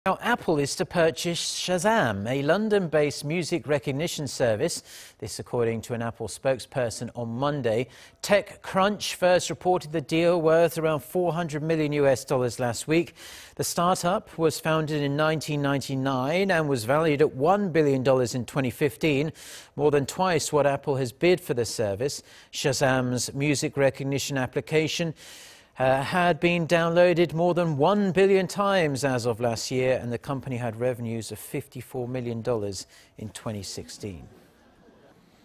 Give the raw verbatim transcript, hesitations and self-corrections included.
Now, Apple is to purchase Shazam, a London-based music recognition service. This according to an Apple spokesperson on Monday. TechCrunch first reported the deal worth around four hundred million U S dollars last week. The startup was founded in nineteen ninety-nine and was valued at one billion dollars in twenty fifteen, more than twice what Apple has bid for the service. Shazam's music recognition application Uh, had been downloaded more than one billion times as of last year, and the company had revenues of fifty-four million dollars in twenty sixteen.